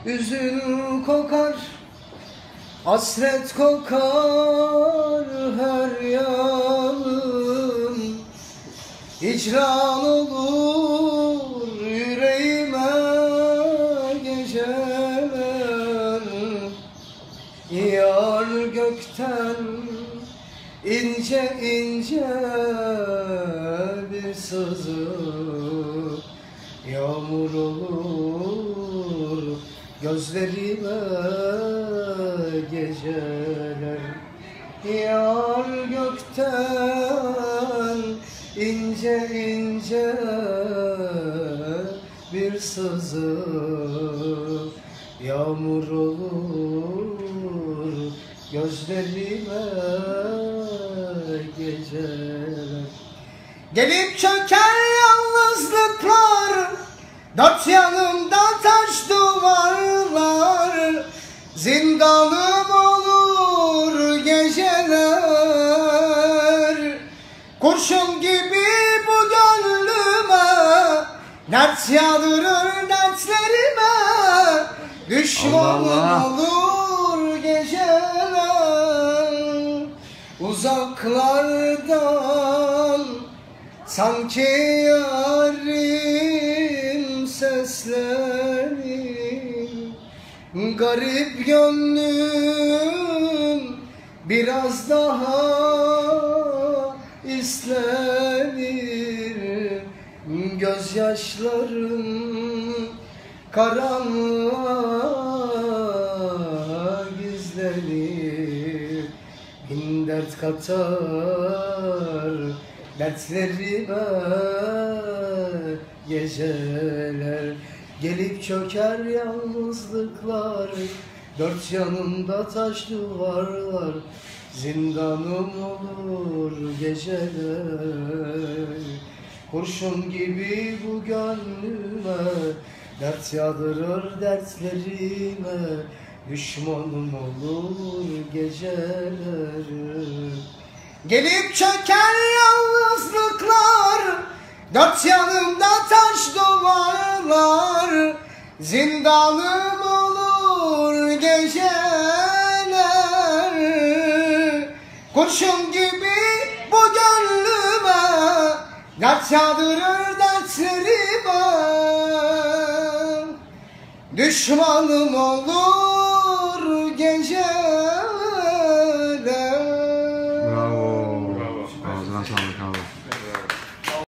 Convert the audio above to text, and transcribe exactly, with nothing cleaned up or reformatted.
Üzün kokar, hasret kokar her yanım. Hicran olur yüreğime geceler. Yar gökten ince ince bir sızı, yağmur olur gözlerime geceler. Yar gökten ince ince bir sızı, yağmur olur gözlerime geceler. Gelip çöker yalnızlıklar, dört yanımda taş duvarlar. Zindanım olur geceler. Kurşun gibi bu gönlüme, dert yağdırır dertlerime. Düşmanım Allah Allah. Olur geceler. Uzaklardan sanki yarim seslenir. Garip gönlüm biraz daha istenir. Gözyaşlarım karanlığa gizlenir. Bin dert katar dertlerime geceler. Gelip çöker yalnızlıklar, dört yanımda taş duvarlar. Zindanım olur geceler. Kurşun gibi bu gönlüme, dert yağdırır dertlerime. Düşmanım olur geceler. Gelip çöker yalnızlıklar, dört yanımda taş duvarlar. Zindanım olur geceler. Kurşun gibi bu gönlüme, dert yağdırır dertlerime. Düşmanım olur geceler.